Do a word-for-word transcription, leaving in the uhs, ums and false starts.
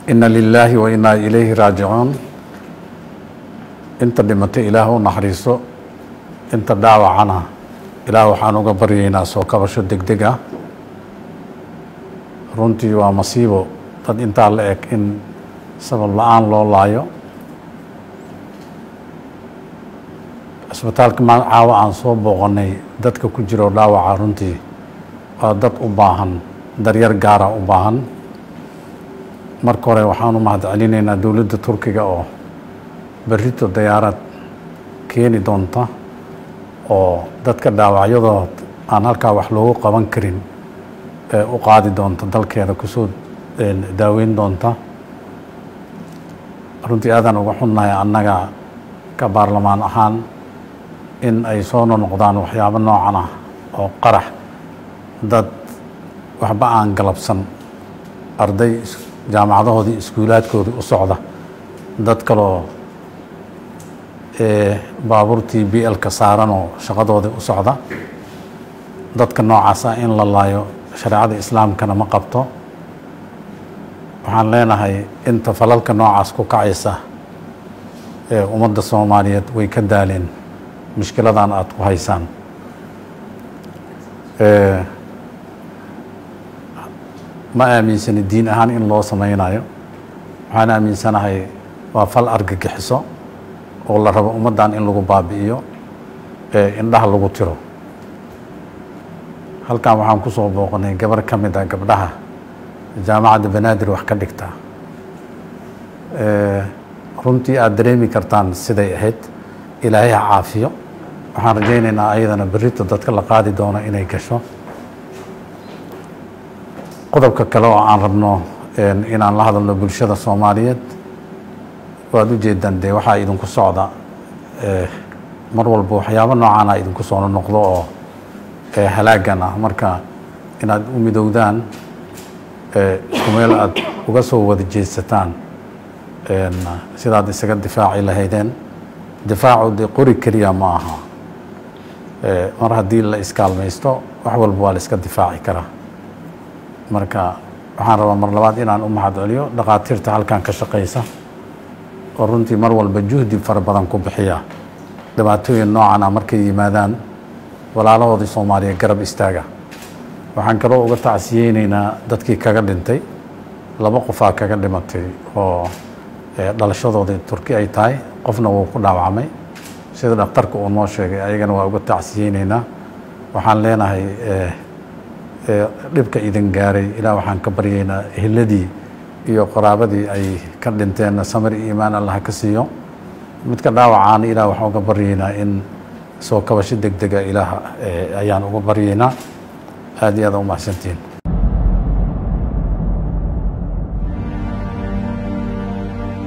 إن لله وإنا إليه راجعون. أنت دمت إله نحرسه أنت دعوة عنها إله وحانوك برينا سوكا بشو دق دقا runtii waa masiibo dad intaa la eg in sabab la-aan loo laayo. isbitaalka maal caawa aan soo booqanay dadka ku jiro dhaawaca runtii waa dad u baahan daryar gaara u baahan. marka hore waxaan u mahad celinaynaa dowladda Turkiga oo berrito diyaarad keeni doonta oo dadka dhaawacyadooda aan halkaa wax loogu qaban karin u qaadi doonta dalkeeda kusoo daaweyn doonta. runtii aadan uga xunnahay annaga ka baarlamaan ahaan in ay soo noqdaan waxyaabo noocan ah oo qarax dad waxba aan galabsan arday jaamacadahoodii iskuulaadkoodii u socda dad kaloo baabuurtii B L ka saaran oo shaqadoodii u socda. dadka noocaas ah in la laayo shareecada islaamkana ma qabto. waxaan leenahay inta falalka noocaas ku kacaysa ee ummadda Soomaaliyeed way ka daaleen mushkiladan aad ku haysaan. ma aaminsani diin ahaan in loo samaynayo. waxaan aaminsanahay waa fal argagixiso oo la rabo ummaddan in lagu baabi'iyo ee indhaha lagu tiro. halkan waxaan ku soo booqanay gabar ka mid ah gabdhaha jaamacadda Banaadir wax ka dhigta. runtii aad dareemi kartaan siday ahayd. ilaahay ha caafiyo. waxaan rajaynaynaa ayadana berrito dadka la qaadi doono inay gasho. qodobka kale oo aan rabno inaan la hadalno bulshada Soomaaliyeed waad u jeedaan dee waxaa idinku socda mar walba waxyaabo noocaan ah idinku soo noqdo oo halaagan ah. marka inaad u midowdaan isku meel aad uga soo wada jeesataan sidaad isaga difaaci lahaydeen. difaacu dee qori keliya ma aha. mar haddii la iskaalmaysto wax walba waa la iska difaaci karaa. marka waxaan rabaa mar labaad inaan u mahad celiyo dhaqaatiirta halkan ka shaqaysa oo runtii mar walba juhdi fara badan ku bixiya dhibaatooyin noocan ah markay yimaadaan walaalahoodii Soomaaliya garab istaaga. waxaan kaloo uga tacsiyeynaynaa dadkii kaga dhintay laba qofaa kaga dhimatay oo dhalashadoodii Turki ay tahay qofna wuu ku dhaawacmay sida dhakhtarka uu noo sheegay. ayagana waa uga tacsiyeynaynaa. waxaan leenahay dhibka idin gaaray ilaa waxaan ka baryaynaa eheladii iyo qaraabadii ay ka dhinteen samir iyo iimaan Allah ka siiyo. midka dhaawacaan ilaa waxaan uga baryaynaa in soo kabasho degdega ilaaha ayaan uga baryaynaa. aad iyo aad u mahadsantiin.